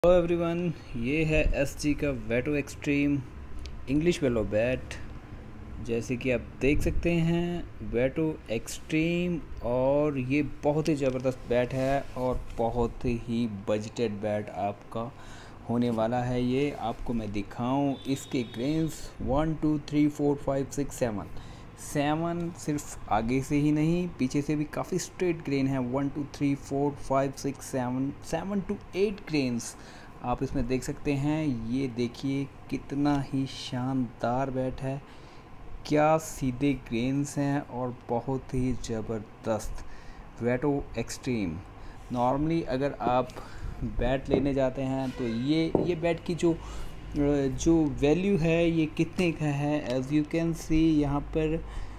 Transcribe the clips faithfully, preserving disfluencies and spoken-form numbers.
Hello everyone, ये है S G का वेटो एक्सट्रीम इंग्लिश वेलो बैट। जैसे कि आप देख सकते हैं वेटो एक्सट्रीम, और ये बहुत ही ज़बरदस्त बैट है और बहुत ही बजटेड बैट आपका होने वाला है। ये आपको मैं दिखाऊं, इसके grains one two three four five six seven seven सिर्फ आगे से ही नहीं, पीछे से भी काफ़ी स्ट्रेट ग्रेन है। One two three four five six seven seven two eight grains आप इसमें देख सकते हैं। ये देखिए कितना ही शानदार बैट है, क्या सीधे ग्रेन्स हैं और बहुत ही ज़बरदस्त वेटो एक्सट्रीम। नॉर्मली अगर आप बैट लेने जाते हैं तो ये ये बैट की जो जो वैल्यू है ये कितने का है, एज यू कैन सी यहाँ पर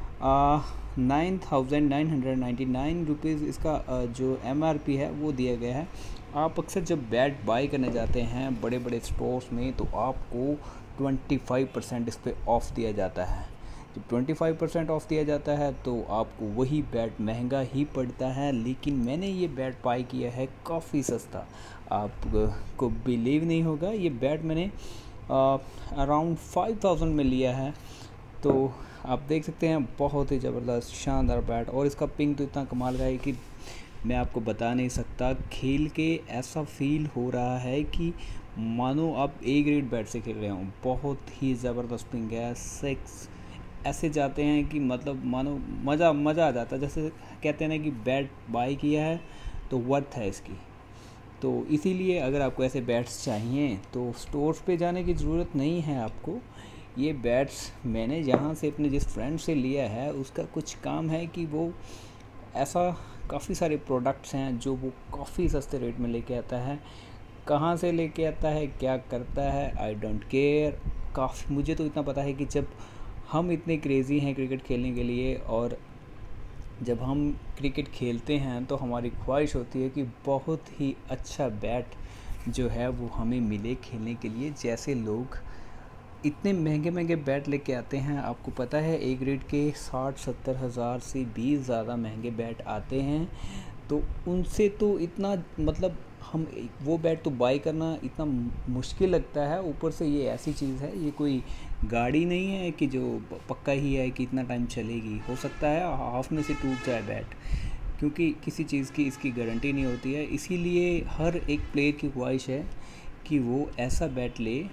nine thousand nine hundred ninety nine rupees इसका आ, जो एम आर पी है वो दिया गया है। आप अक्सर जब बैट बाई करने जाते हैं बड़े बड़े स्टोर्स में तो आपको ट्वेंटी फाइव परसेंट इस पर ऑफ़ दिया जाता है। जब ट्वेंटी फाइव परसेंट ऑफ़ दिया जाता है तो आपको वही बैट महंगा ही पड़ता है, लेकिन मैंने ये बैट बाई किया है काफ़ी सस्ता। आपको बिलीव नहीं होगा, ये बैट मैंने अराउंड फाइव थाउजेंड में लिया है। तो आप देख सकते हैं बहुत ही ज़बरदस्त शानदार बैट, और इसका पिंग तो इतना कमाल का है कि मैं आपको बता नहीं सकता। खेल के ऐसा फील हो रहा है कि मानो आप ए ग्रेड बैट से खेल रहे हो। बहुत ही ज़बरदस्त पिंग है, सिक्स ऐसे जाते हैं कि मतलब मानो मज़ा मज़ा आ जाता है। जैसे कहते हैं ना कि बैट बाई किया है तो वर्थ है इसकी। तो इसीलिए अगर आपको ऐसे बैट्स चाहिए तो स्टोर्स पे जाने की ज़रूरत नहीं है आपको। ये बैट्स मैंने जहाँ से अपने जिस फ्रेंड से लिया है उसका कुछ काम है कि वो ऐसा काफ़ी सारे प्रोडक्ट्स हैं जो वो काफ़ी सस्ते रेट में लेके आता है। कहाँ से लेके आता है, क्या करता है, आई डोंट केयर। काफ़ी मुझे तो इतना पता है कि जब हम इतने क्रेज़ी हैं क्रिकेट खेलने के लिए, और जब हम क्रिकेट खेलते हैं तो हमारी ख्वाहिश होती है कि बहुत ही अच्छा बैट जो है वो हमें मिले खेलने के लिए। जैसे लोग इतने महंगे महंगे बैट लेके आते हैं, आपको पता है ए ग्रेड के साठ सत्तर हज़ार से भी ज़्यादा महंगे बैट आते हैं। तो उनसे तो इतना मतलब हम वो बैट तो बाई करना इतना मुश्किल लगता है। ऊपर से ये ऐसी चीज़ है, ये कोई गाड़ी नहीं है कि जो पक्का ही है कि इतना टाइम चलेगी। हो सकता है हाफ में से टूट जाए बैट, क्योंकि किसी चीज़ की इसकी गारंटी नहीं होती है। इसीलिए हर एक प्लेयर की ख्वाहिश है कि वो ऐसा बैट ले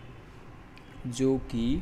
जो कि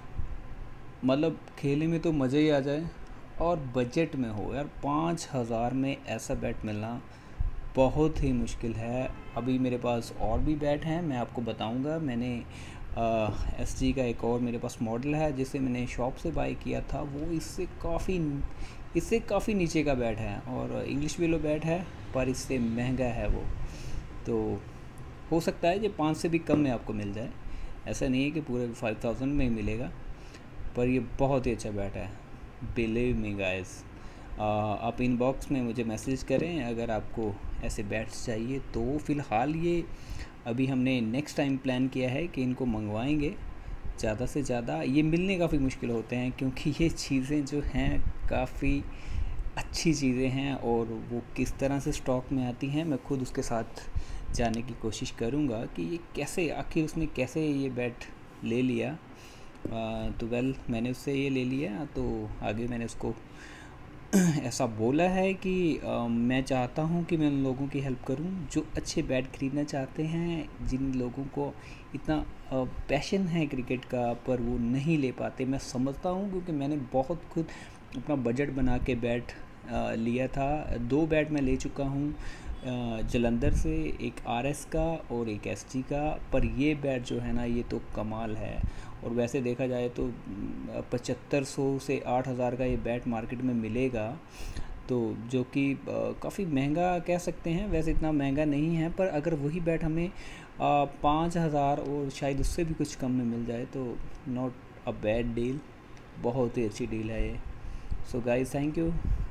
मतलब खेलने में तो मज़ा ही आ जाए और बजट में हो। यार पाँच हज़ार में ऐसा बैट मिलना बहुत ही मुश्किल है। अभी मेरे पास और भी बैट हैं, मैं आपको बताऊंगा। मैंने एस जी का एक और मेरे पास मॉडल है जिसे मैंने शॉप से बाई किया था, वो इससे काफ़ी इससे काफ़ी नीचे का बैट है और इंग्लिश वेलो बैट है, पर इससे महंगा है वो। तो हो सकता है ये पाँच से भी कम में आपको मिल जाए, ऐसा नहीं है कि पूरे फाइव थाउजेंड में ही मिलेगा, पर ये बहुत ही अच्छा बैट है, बिलीव मी गाइस। आप इनबॉक्स में मुझे मैसेज करें अगर आपको ऐसे बैट्स चाहिए। तो फ़िलहाल ये अभी हमने नेक्स्ट टाइम प्लान किया है कि इनको मंगवाएंगे ज़्यादा से ज़्यादा। ये मिलने काफ़ी मुश्किल होते हैं क्योंकि ये चीज़ें जो हैं काफ़ी अच्छी चीज़ें हैं, और वो किस तरह से स्टॉक में आती हैं मैं खुद उसके साथ जाने की कोशिश करूँगा कि ये कैसे, आखिर उसने कैसे ये बैट ले लिया। आ, तो वेल मैंने उससे ये ले लिया, तो आगे मैंने उसको ऐसा बोला है कि आ, मैं चाहता हूँ कि मैं उन लोगों की हेल्प करूँ जो अच्छे बैट ख़रीदना चाहते हैं, जिन लोगों को इतना पैशन है क्रिकेट का पर वो नहीं ले पाते। मैं समझता हूँ क्योंकि मैंने बहुत खुद अपना बजट बना के बैट आ, लिया था। दो बैट मैं ले चुका हूँ जलंधर से, एक आर एस का और एक एस जी का। पर ये बैट जो है ना ये तो कमाल है, और वैसे देखा जाए तो पचहत्तर सौ से आठ हज़ार का ये बैट मार्केट में मिलेगा, तो जो कि काफ़ी महंगा कह सकते हैं। वैसे इतना महंगा नहीं है, पर अगर वही बैट हमें पाँच हज़ार और शायद उससे भी कुछ कम में मिल जाए तो नॉट अ बैड डील, बहुत ही अच्छी डील है ये। So guys, thank you.